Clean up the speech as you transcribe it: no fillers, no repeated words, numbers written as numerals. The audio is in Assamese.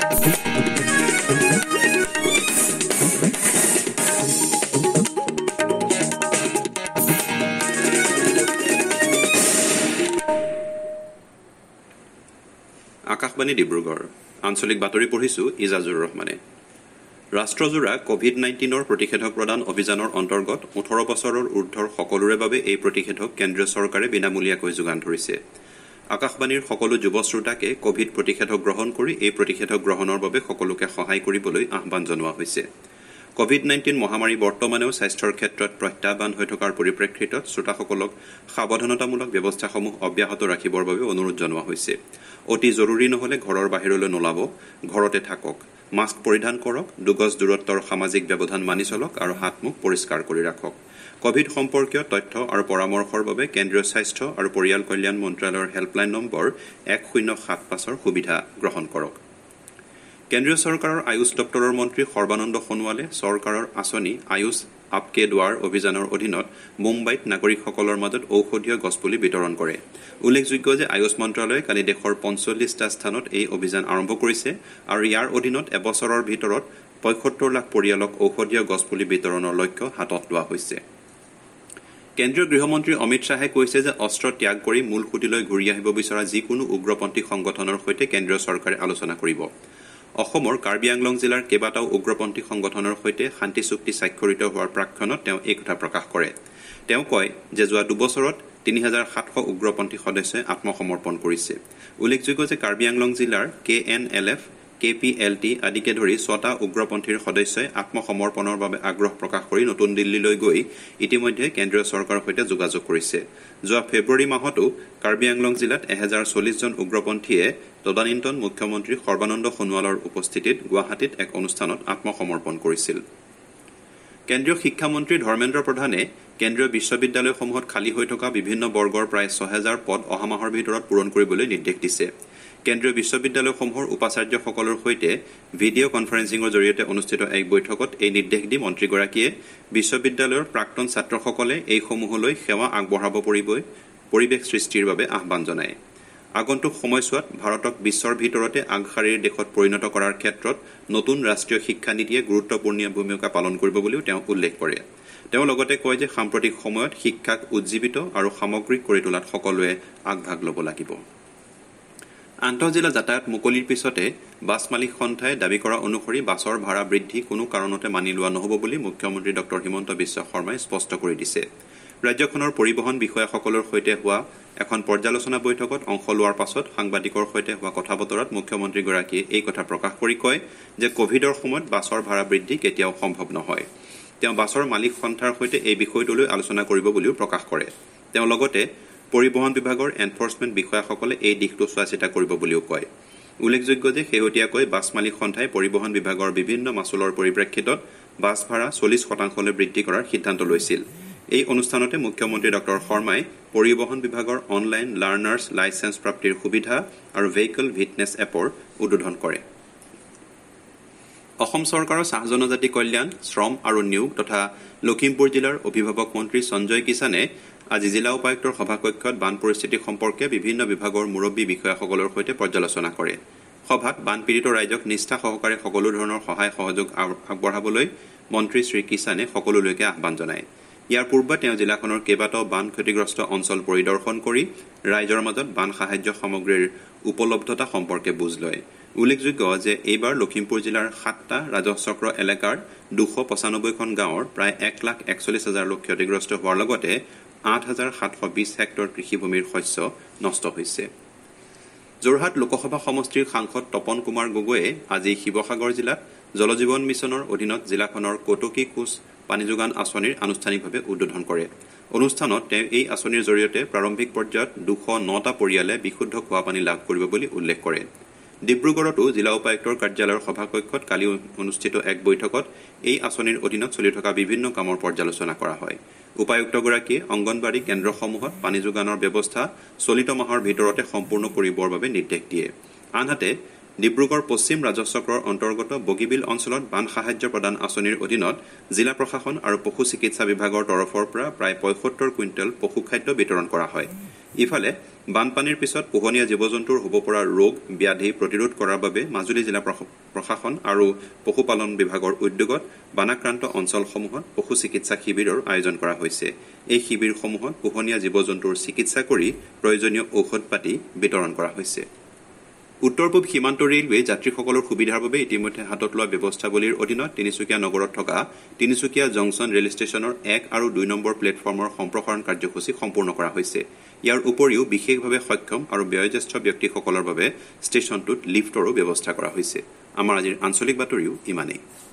আকাশবাণী ডিব্ৰুগড় আঞ্চলিক বাতৰি পঢ়িছো ইজাজুৰ ৰহমানে ৰাষ্ট্ৰজোৰা কোভিড-19 প্ৰতিষেধক প্ৰদান অভিযানৰ অন্তৰ্গত 18 বছৰৰ ঊৰ্ধ্বৰ সকলোৰে বাবে এই প্ৰতিষেধক কেন্দ্ৰীয় চৰকাৰে বিনামূলীয়াকৈ যোগান ধৰিছে আকাশবাণীৰ সকলো যুৱ শ্ৰোতাকে কোভিড প্ৰতিষেধক গ্ৰহণ কৰি এই প্ৰতিষেধক গ্ৰহণৰ বাবে সকলোকে সহায় কৰিবলৈ আহ্বান জনোৱা হৈছে কোভিড-19 মহামাৰী বৰ্তমানেও স্বাস্থ্যৰ ক্ষেত্ৰত প্ৰত্যাহ্বান হৈ থকাৰ পৰিপ্ৰেক্ষিতত শ্ৰোতাসকলক সাৱধানতামূলক ব্যৱস্থাসমূহ অব্যাহত ৰাখিবৰ বাবে অনুৰোধ জনোৱা হৈছে অতি জৰুৰী নহলে ঘৰৰ বাহিৰলৈ নোলাব ঘৰতে থাকক মাস্ক পৰিধান কৰক 2 গজ দূৰত্বৰ সামাজিক ব্যৱধান মানি চলক আৰু হাত-মুখ পৰিষ্কাৰ কৰি ৰাখক কোভিড সম্পৰ্কীয় তথ্য আৰু পৰামৰ্শৰ বাবে কেন্দ্ৰীয় স্বাস্থ্য আৰু পৰিয়াল কল্যাণ মন্ত্ৰালয়ৰ হেল্পলাইন নম্বৰ 1075 ৰ সুবিধা গ্ৰহণ কৰক কেন্দ্ৰীয় চৰকাৰৰ আয়ুষ দপ্তৰৰ মন্ত্ৰী সৰ্বানন্দ সোণোৱালে চৰকাৰৰ আঁচনি আয়ুষ আপকে দ্বাৰ অভিযানৰ অধীনত মুম্বাইত নাগৰিকসকলৰ মাজত ঔষধীয় গছপুলি বিতৰণ কৰে উল্লেখযোগ্য যে আয়ুষ মন্ত্ৰালয়ে কালি দেশৰ 45টা স্থানত এই অভিযান আৰম্ভ কৰিছে আৰু ইয়াৰ অধীনত এবছৰৰ ভিতৰত 75 লাখ পৰিয়ালক ঔষধীয় গছপুলি বিতৰণৰ লক্ষ্য হাতত লোৱা হৈছে কেন্দ্ৰীয় গৃহমন্ত্ৰী অমিত শাহে কৈছে যে অস্ত্ৰ ত্যাগ কৰি মূল খুঁটিলৈ ঘূৰি আহিব বিচৰা যিকোনো উগ্ৰপন্থী সংগঠনৰ সৈতে কেন্দ্ৰীয় চৰকাৰে আলোচনা কৰিব অসমৰ কাৰ্বি আংলং জিলাৰ কেইবাটাও উগ্ৰপন্থী সংগঠনৰ সৈতে শান্তি চুক্তি স্বাক্ষৰিত হোৱাৰ প্ৰাক্ষণত তেওঁ এই কথা প্ৰকাশ কৰে তেওঁ কয় যে যোৱা 2 বছৰত 3700 উগ্ৰপন্থী সদস্যই আত্মসমৰ্পণ কৰিছে উল্লেখযোগ্য যে কাৰ্বি আংলং জিলাৰ KNLF KPLT আদিকে ধৰি 6টা উগ্ৰপন্থীৰ সদস্যই আত্মসমৰ্পণৰ বাবে আগ্ৰহ প্ৰকাশ কৰি নতুন দিল্লীলৈ গৈ ইতিমধ্যে কেন্দ্ৰীয় চৰকাৰৰ সৈতে যোগাযোগ কৰিছে যোৱা ফেব্ৰুৱাৰী মাহতো কাৰ্বি আংলং জিলাত 1040 জন উগ্ৰপন্থীয়ে তদানীন্তন মুখ্যমন্ত্ৰী সৰ্বানন্দ সোণোৱালৰ উপস্থিতিত গুৱাহাটীত এক অনুষ্ঠানত আত্মসমৰ্পণ কৰিছিল কেন্দ্ৰীয় শিক্ষামন্ত্ৰী ধৰ্মেন্দ্ৰ প্ৰধানে কেন্দ্ৰীয় বিশ্ববিদ্যালয়সমূহত খালী হৈ থকা বিভিন্ন বৰ্গৰ প্ৰায় 6000 পদ অহা মাহৰ ভিতৰত পূৰণ কৰিবলৈ নিৰ্দেশ দিছে কেন্দ্ৰীয় বিশ্ববিদ্যালয়সমূহৰ উপাচাৰ্যসকলৰ সৈতে ভিডিঅ' কনফাৰেন্সিঙৰ জৰিয়তে অনুষ্ঠিত এক বৈঠকত এই নিৰ্দেশ দি মন্ত্ৰীগৰাকীয়ে বিশ্ববিদ্যালয়ৰ প্ৰাক্তন ছাত্ৰসকলে এইসমূহলৈ সেৱা আগবঢ়াব পৰিৱেশ সৃষ্টিৰ বাবে আহ্বান জনায় আগন্তুক সময়ছোৱাত ভাৰতক বিশ্বৰ ভিতৰতে আগশাৰীৰ দেশত পৰিণত কৰাৰ ক্ষেত্ৰত নতুন ৰাষ্ট্ৰীয় শিক্ষা নীতিয়ে গুৰুত্বপূৰ্ণ ভূমিকা পালন কৰিব বুলিও তেওঁ উল্লেখ কৰে তেওঁ লগতে কয় যে সাম্প্ৰতিক সময়ত শিক্ষাক উজ্জীৱিত আৰু সামগ্ৰিক কৰি তোলাত সকলোৱে আগভাগ ল'ব লাগিব আন্তঃজিলা যাতায়াত মুকলিৰ পিছতে বাছ মালিক সন্থাই দাবী কৰা অনুসৰি বাছৰ ভাড়া বৃদ্ধি কোনো কাৰণতে মানি লোৱা নহ'ব বুলি মুখ্যমন্ত্ৰী ডক্টৰ হিমন্ত বিশ্ব শৰ্মাই স্পষ্ট কৰি দিছে ৰাজ্যখনৰ পৰিবহণ বিষয়াসকলৰ সৈতে হোৱা এখন পৰ্যালোচনা বৈঠকত অংশ লোৱাৰ পাছত সাংবাদিকৰ সৈতে হোৱা কথা-বতৰাত মুখ্যমন্ত্ৰীগৰাকীয়ে এই কথা প্ৰকাশ কৰি কয় যে কোভিডৰ সময়ত বাছৰ ভাড়া বৃদ্ধি কেতিয়াও সম্ভৱ নহয় তেওঁ বাছৰ মালিক সন্থাৰ সৈতে এই বিষয়টোলৈ আলোচনা কৰিব বুলিও প্ৰকাশ কৰে তেওঁ লগতে পৰিবহণ বিভাগৰ এনফৰ্চমেণ্ট বিষয়াসকলে এই দিশটো চোৱাচিতা কৰিব বুলিও কয় উল্লেখযোগ্য যে শেহতীয়াকৈ বাছ মালিক সন্থাই পৰিবহণ বিভাগৰ বিভিন্ন মাচুলৰ পৰিপ্ৰেক্ষিতত বাছ ভাড়া 40% বৃদ্ধি কৰাৰ সিদ্ধান্ত লৈছিল এই অনুষ্ঠানতে মুখ্যমন্ত্ৰী ডক্টৰ শৰ্মাই পৰিবহণ বিভাগৰ অনলাইন লাৰ্নাৰ্ছ লাইসেন্স প্ৰাপ্তিৰ সুবিধা আৰু ভেহিকল ফিটনেছ এপৰ উদ্বোধন কৰে অসম চৰকাৰৰ চাহ জনজাতি কল্যাণ শ্ৰম আৰু নিয়োগ তথা লখিমপুৰ জিলাৰ অভিভাৱক মন্ত্ৰী সঞ্জয় কিষানে আজি জিলা উপায়ুক্তৰ সভাকক্ষত বান পৰিস্থিতি সম্পৰ্কে বিভিন্ন বিভাগৰ মুৰব্বী বিষয়াসকলৰ সৈতে পৰ্যালোচনা কৰে সভাত বানপীড়িত ৰাইজক নিষ্ঠা সহকাৰে সকলো ধৰণৰ সহায় সহযোগ আগবঢ়াবলৈ মন্ত্ৰী শ্ৰী কিষানে সকলোলৈকে আহ্বান জনায় ইয়াৰ পূৰ্বে তেওঁ জিলাখনৰ কেইবাটাও বান ক্ষতিগ্ৰস্ত অঞ্চল পৰিদৰ্শন কৰি ৰাইজৰ মাজত বান সাহায্য সামগ্ৰীৰ উপলব্ধতা সম্পৰ্কে বুজ লয় উল্লেখযোগ্য যে এইবাৰ লখিমপুৰ জিলাৰ 7টা ৰাজহচক্ৰ এলেকাৰ 295খন গাঁৱৰ প্ৰায় 1,41,000 লোক ক্ষতিগ্ৰস্ত হোৱাৰ লগতে 8,720 হেক্টৰ কৃষিভূমিৰ শস্য নষ্ট হৈছে যোৰহাট লোকসভা সমষ্টিৰ সাংসদ তপন কুমাৰ গগৈয়ে আজি শিৱসাগৰ জিলাত জলজীৱন মিছনৰ অধীনত জিলাখনৰ কটকী কোচ পানী যোগান আঁচনিৰ আনুষ্ঠানিকভাৱে উদ্বোধন কৰে অনুষ্ঠানত তেওঁ এই আঁচনিৰ জৰিয়তে প্ৰাৰম্ভিক পৰ্যায়ত 209টা পৰিয়ালে বিশুদ্ধ খোৱা পানী লাভ কৰিব বুলি উল্লেখ কৰে ডিব্ৰুগড়তো জিলা উপায়ুক্তৰ কাৰ্যালয়ৰ সভাকক্ষত কালি অনুষ্ঠিত এক বৈঠকত এই আঁচনিৰ অধীনত চলি থকা বিভিন্ন কামৰ পৰ্যালোচনা কৰা হয় উপায়ুক্তগৰাকীয়ে অংগনবাড়ী কেন্দ্ৰসমূহত পানী যোগানৰ ব্যৱস্থা চলিত মাহৰ ভিতৰতে সম্পূৰ্ণ কৰিবৰ বাবে নিৰ্দেশ দিয়ে আনহাতে ডিব্ৰুগড় পশ্চিম ৰাজহচক্ৰৰ অন্তৰ্গত বগীবিল অঞ্চলত বান সাহায্য প্ৰদান আঁচনিৰ অধীনত জিলা প্ৰশাসন আৰু পশু চিকিৎসা বিভাগৰ তৰফৰ পৰা প্ৰায় 75 কুইণ্টেল পশুখাদ্য বিতৰণ কৰা হয় ইফালে বানপানীৰ পিছত পোহনীয়া জীৱ-জন্তুৰ হ'ব পৰা ৰোগ ব্যাধি প্ৰতিৰোধ কৰাৰ বাবে মাজুলী জিলা প্ৰশাসন আৰু পশুপালন বিভাগৰ উদ্যোগত বানাক্ৰান্ত অঞ্চলসমূহত পশু চিকিৎসা শিবিৰৰ আয়োজন কৰা হৈছে। এই শিবিৰসমূহত পোহনীয়া জীৱ-জন্তুৰ চিকিৎসা কৰি প্ৰয়োজনীয় ঔষধ পাতি বিতৰণ কৰা হৈছে। উত্তৰ-পূব সীমান্ত ৰেলৱে যাত্ৰীসকলৰ সুবিধাৰ বাবে ইতিমধ্যে হাতত লোৱা ব্যৱস্থাৱলীৰ অধীনত তিনিচুকীয়া নগৰত থকা তিনিচুকীয়া জংচন ৰেল ষ্টেচনৰ 1 আৰু 2 নম্বৰ প্লেটফৰ্মৰ সম্প্ৰসাৰণ কাৰ্যসূচী সম্পূৰ্ণ কৰা হৈছে। ইয়াৰ উপৰিও বিশেষভাৱে সক্ষম আৰু বয়োজ্যেষ্ঠ ব্যক্তিসকলৰ বাবে ষ্টেচনটোত লিফ্টৰো ব্যৱস্থা কৰা হৈছে। আমাৰ আজিৰ আঞ্চলিক বাতৰিও ইমানেই।